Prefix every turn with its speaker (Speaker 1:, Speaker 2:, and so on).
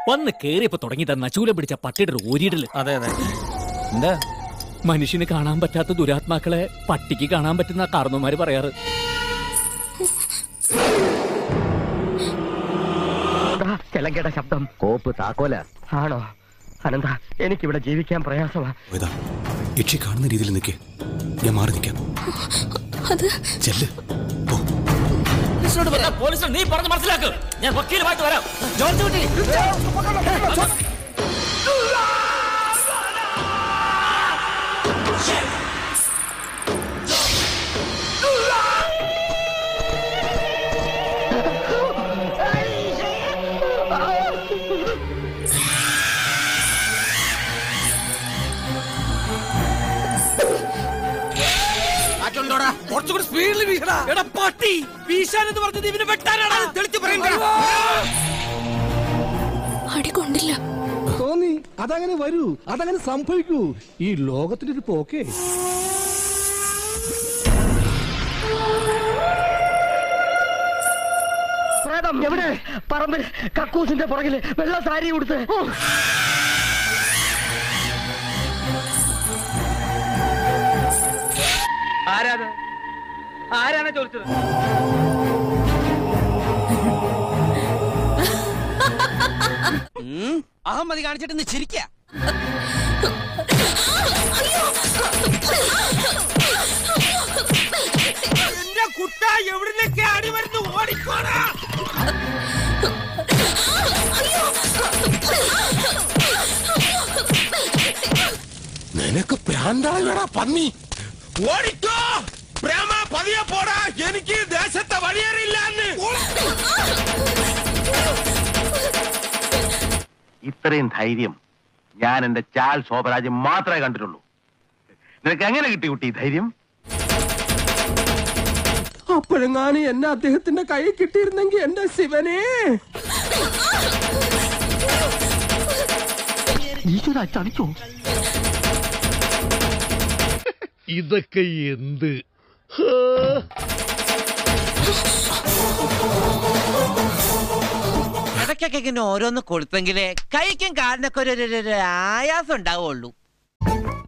Speaker 1: വന്ന് കേറിയപ്പോ തുടങ്ങി തന്ന ചൂലം പിടിച്ച പട്ടിയുടെ ഓരിയിടല്.
Speaker 2: അതെ അതെ. എന്താ
Speaker 1: മനുഷ്യന് കാണാൻ പറ്റാത്ത ദുരാത്മാക്കളെ പട്ടിക്ക് കാണാൻ പറ്റുന്ന കാരണവന്മാര് പറയാറ്.
Speaker 3: ചെലങ്കയുടെ ശബ്ദം. കോപ്പ് താക്കോല ആണോ? അനന്ത, എനിക്കിവിടെ ജീവിക്കാൻ പ്രയാസമാ.
Speaker 4: യക്ഷി കാണുന്ന രീതിയിൽ നിൽക്കേ, ഞാൻ മാറി നിൽക്കാം. ചെല്ല്.
Speaker 1: പോലീസ് നീ പറഞ്ഞ് മനസ്സിലാക്ക്. ഞാൻ വക്കീലുമായിട്ട് വരാം.
Speaker 2: കുറച്ചുകൂടി സ്പീഡിൽ വീശടാ. എടാ പട്ടി, വീശാൻ എന്ന് പറഞ്ഞത് ഇവനെ വെട്ടാനാണ്. തെളിച്ച് പറയണ്ട.
Speaker 5: അടി കൊണ്ടില്ല.
Speaker 6: തോന്നി അതങ്ങനെ വരൂ, അതങ്ങനെ സംഭവിക്കൂ. ഈ ലോകത്തിന്റെ ഒരു പോക്കേ.
Speaker 3: പ്രേതം എവിടെ? പറമ്പിൽ കക്കൂസിന്റെ പുറകില് വെള്ള സാരി കൊടുത്ത്.
Speaker 2: ആരാണ് ചോദിച്ചത്? അഹമ്മതി കാണിച്ചിട്ട് ചിരിക്ക. എന്റെ കുട്ട എവിടുന്നൊക്കെ അടി വരുന്നു, ഓടിക്കോടാ.
Speaker 4: നിനക്ക് പ്രാന്താളാ പന്നി. ഓടിക്കോ പ്രേമ, പതിയെ പോടാ. എനിക്ക് ദേശത്തെ വഴിയേറിയില്ലാന്ന്.
Speaker 7: ഇത്രയും ധൈര്യം ഞാൻ എന്റെ ചാൽ ശോഭരാജ് മാത്രമേ കണ്ടിട്ടുള്ളൂ. നിനക്ക് എങ്ങനെ കിട്ടി കുട്ടി ധൈര്യം?
Speaker 6: അപ്പോഴെങ്ങാനും എന്നെ അദ്ദേഹത്തിന്റെ കൈ കിട്ടിയിരുന്നെങ്കിൽ എന്റെ ശിവനെ.
Speaker 3: ചതിച്ചോ?
Speaker 6: ഇതൊക്കെ എന്ത്?
Speaker 8: ഇടയ്ക്കൊക്കെ ഇങ്ങനെ ഓരോന്ന് കൊടുത്തെങ്കിലേ കൈക്കും കാലിനൊക്കെ ഒരു ആയാസം ഉണ്ടാവുള്ളൂ.